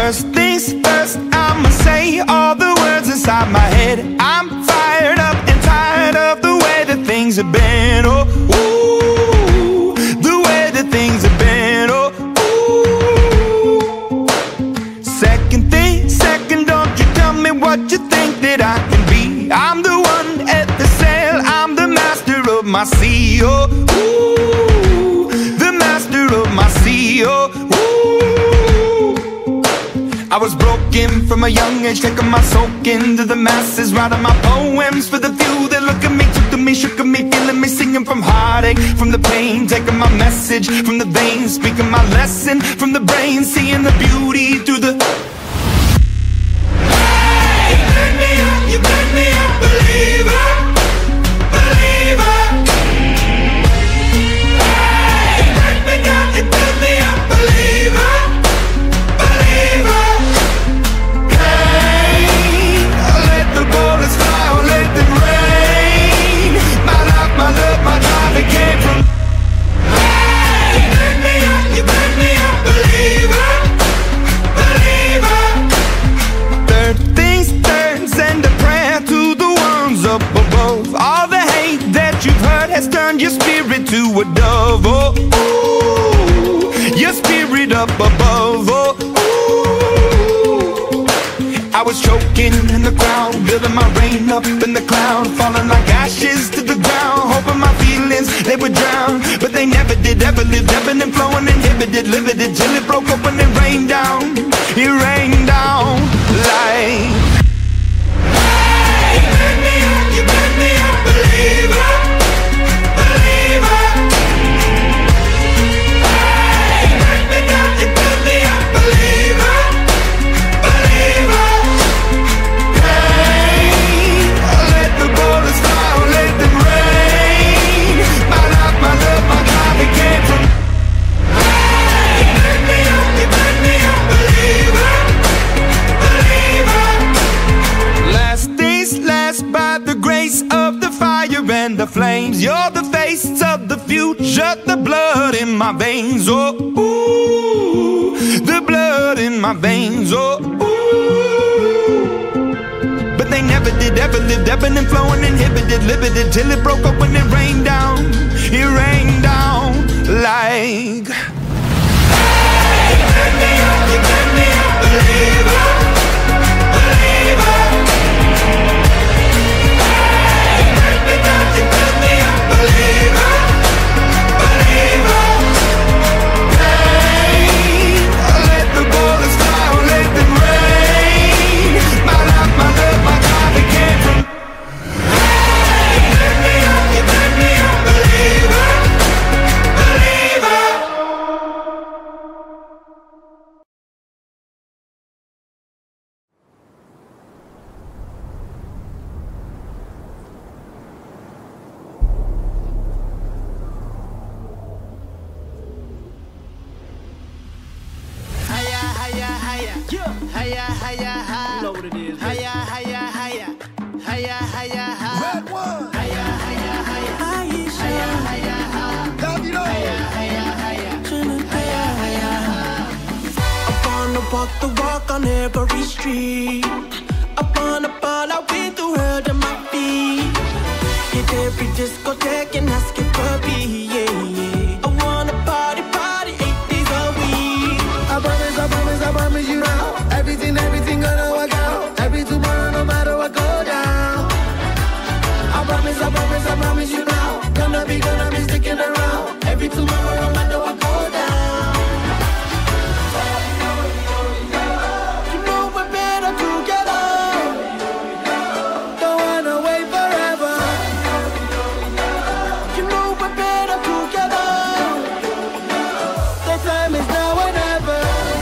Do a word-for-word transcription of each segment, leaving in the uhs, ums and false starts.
First things first, I'ma say all the words inside my head. I'm fired up and tired of the way that things have been. Oh, ooh, the way that things have been. Oh, ooh. Second thing, second, don't you tell me what you think that I can be. I'm the one at the sail, I'm the master of my sea. Oh, ooh, the master of my sea. Oh, ooh. I was broken from a young age, taking my soak into the masses, writing my poems for the few that look at me, took to me, shook at me, feeling me, singing from heartache, from the pain, taking my message from the veins, speaking my lesson from the brain, seeing the beauty through the... Hey, you burn me up, you burn me up, believer, believer. Hey, you burn me down, you burn me up, believer. My love, my drive, it came from. Hey, you burn me up, you burn me up, believer, believer. Third things third, send a prayer to the ones up above. All the hate that you've heard has turned your spirit to a dove. Oh, ooh, your spirit up above. Oh, ooh. I was choking in the crowd, building my rain up in the cloud, falling like ashes to the ground, hoping my feelings, they would drown. But they never did, ever lived, ebbing and flowing, inhibited, limited, till it broke up when it rained down. It rained down like... Hey, you burn me up, you burn me up, believer, believer. Hey, you burn me down, you burn me up, believer, believer. And the flames, you're the face of the future, the blood in my veins. Oh, ooh, the blood in my veins. Oh, ooh. But they never did, ever lived, ebbing and flowing, inhibited, limited, till it broke up when it rained down. It rained down like... Hey, you burn me up, you burn me up, believer, believer. Believer, believer. Hey, let the bullets fly, let them rain. My life, my love, my drive, it came from. Hey, you burn me up, you burn me up, believer, believer. Hiya, hiya, hi. You know what it is. Hiya, hiya, hiya. Hiya, hiya, hi. Red one. Hiya, hiya, hiya. Hiya, hiya, hi. Hiya, hiya, hiya. Hiya, hiya, hi. I wanna walk the walk on every street. I wanna ball out with the world at my feet. Hit every discotheque and ask it for me, yeah, yeah. I wanna party, party eight days a week. I promise, I promise, I promise you now. Everything, everything gonna work out. Every tomorrow, no matter what go down. I promise, I promise, I promise you now. Gonna be, gonna be sticking around. Every tomorrow, no matter what go down. You know we're better together. Don't wanna wait forever. You know we're better together. The time is now or never.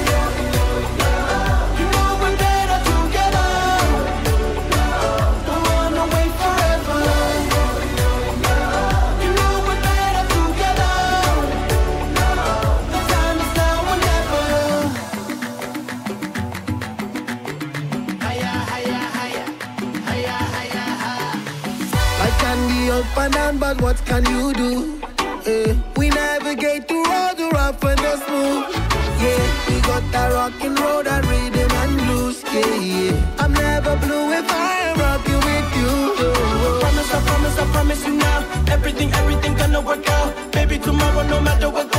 You know we're better together. Don't wanna wait forever. You know we're better together. The time is now or never. Hiya, hiya, hiya. Hiya, hiya, hi. I can be up and down, but what can you do? Eh, we navigate through all the rough and the smooth. yeah. We got that rockin' road, that rhythm and blues, yeah, yeah. I'm never blue if I am rocking with you. I promise, I promise, I promise you now. Everything, everything gonna work out. Baby, tomorrow, no matter what